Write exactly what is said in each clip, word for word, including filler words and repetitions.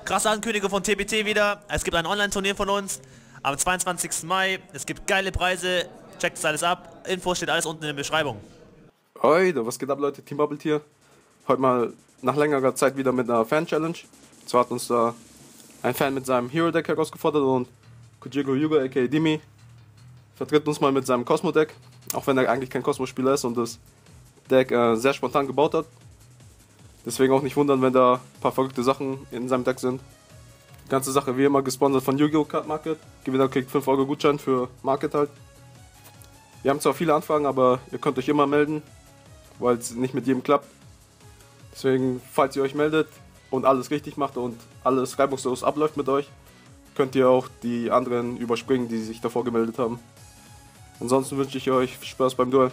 krasse Ankündigung von T B T wieder. Es gibt ein Online-Turnier von uns am zweiundzwanzigsten Mai. Es gibt geile Preise. Checkt das alles ab. Info steht alles unten in der Beschreibung. Hoi, was geht ab, Leute? Team Bubble hier. Heute mal nach längerer Zeit wieder mit einer Fan-Challenge. Zwar hat uns da ein Fan mit seinem Hero-Deck herausgefordert und Kujiro Yuga aka Dimi vertritt uns mal mit seinem Cosmo-Deck. Auch wenn er eigentlich kein Cosmo-Spieler ist und das Deck äh, sehr spontan gebaut hat. Deswegen auch nicht wundern, wenn da ein paar verrückte Sachen in seinem Deck sind. Die ganze Sache wie immer gesponsert von Yu-Gi-Oh! Card Market. Gewinner kriegt fünf Euro Gutschein für Market halt. Wir haben zwar viele Anfragen, aber ihr könnt euch immer melden, weil es nicht mit jedem klappt. Deswegen, falls ihr euch meldet und alles richtig macht und alles reibungslos abläuft mit euch, könnt ihr auch die anderen überspringen, die sich davor gemeldet haben. Ansonsten wünsche ich euch viel Spaß beim Duell.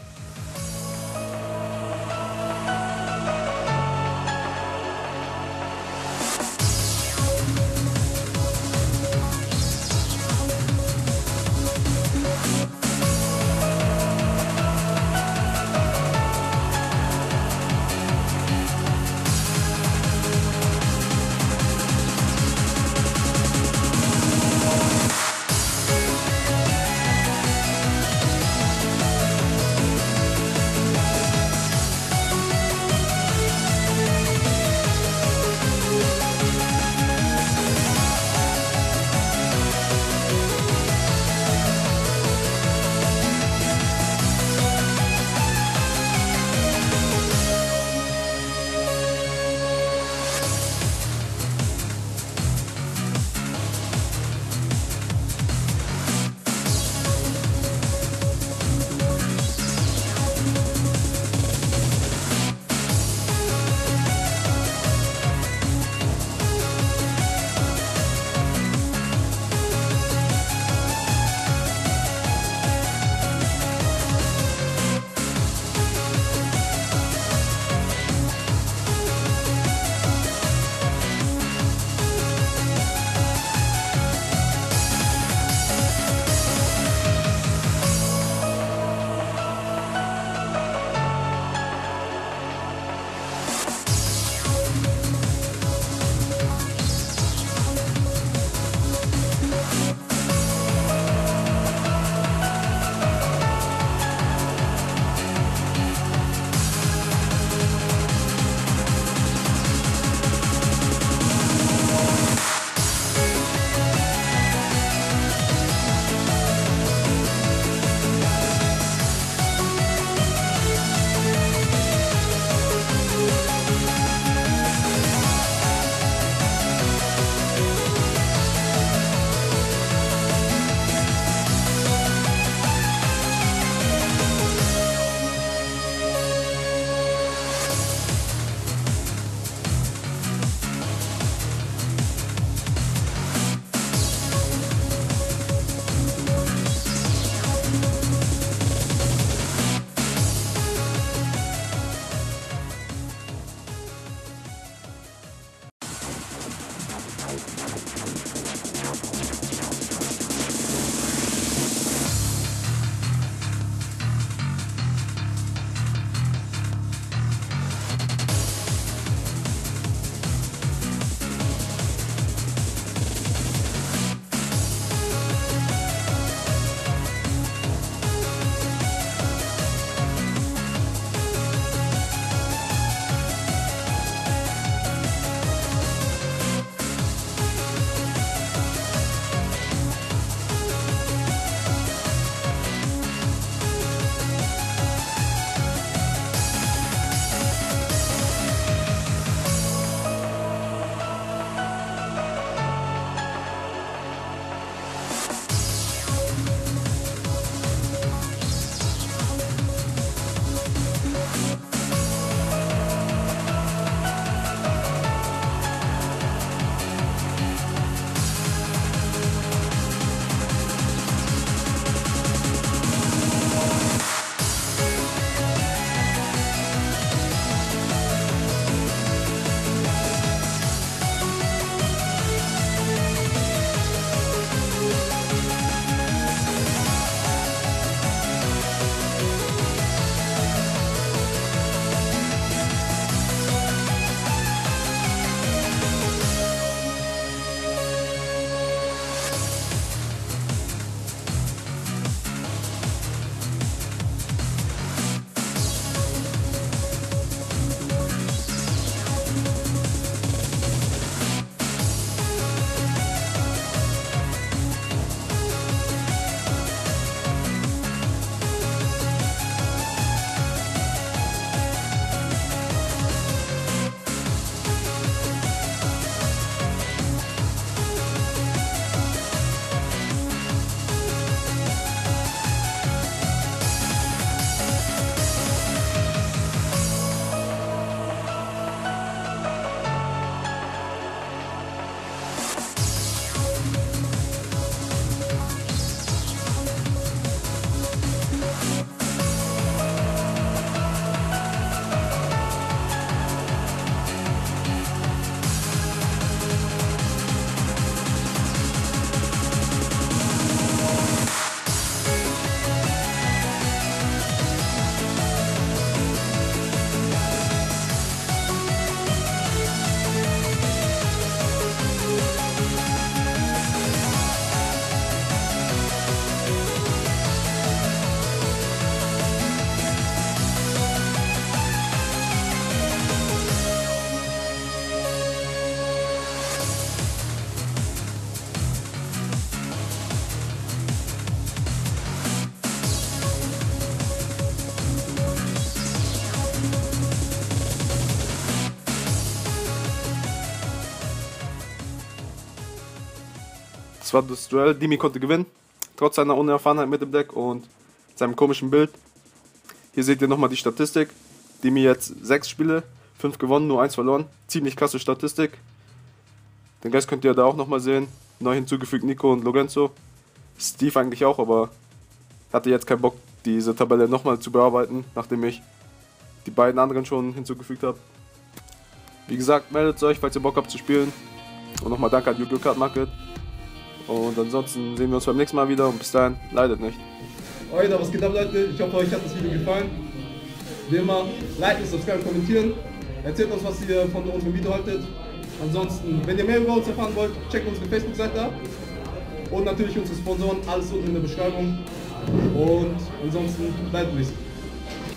Das war das Duell. Dimi konnte gewinnen, trotz seiner Unerfahrenheit mit dem Deck und seinem komischen Bild. Hier seht ihr nochmal die Statistik. Dimi jetzt sechs Spiele, fünf gewonnen, nur eins verloren. Ziemlich krasse Statistik. Den Geist könnt ihr da auch nochmal sehen. Neu hinzugefügt Nico und Lorenzo. Steve eigentlich auch, aber hatte jetzt keinen Bock, diese Tabelle nochmal zu bearbeiten, nachdem ich die beiden anderen schon hinzugefügt habe. Wie gesagt, meldet euch, falls ihr Bock habt zu spielen. Und nochmal danke an Yu-Gi-Oh! Card Market. Und ansonsten sehen wir uns beim nächsten Mal wieder und bis dahin, leidet nicht. Alter, was geht ab, Leute? Ich hoffe, euch hat das Video gefallen. Wie immer, liken, subscribe, kommentieren. Erzählt uns, was ihr von unserem Video haltet. Ansonsten, wenn ihr mehr über uns erfahren wollt, checkt unsere Facebook-Seite ab. Und natürlich unsere Sponsoren, alles unten in der Beschreibung. Und ansonsten, bleibt nicht.